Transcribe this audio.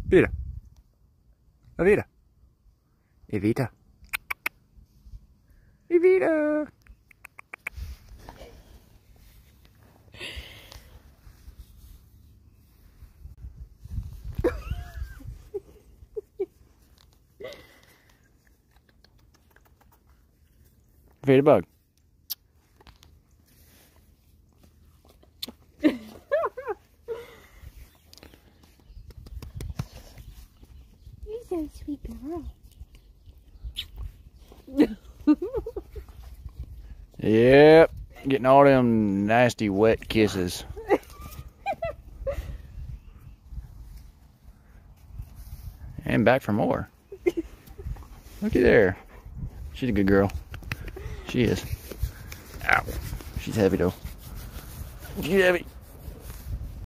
Evita. Evita. Evita. Evita. Evita bug. You're so sweet girl. Yep, getting all them nasty wet kisses. And back for more. Looky there. She's a good girl. She is. Ow. She's heavy though. She's heavy.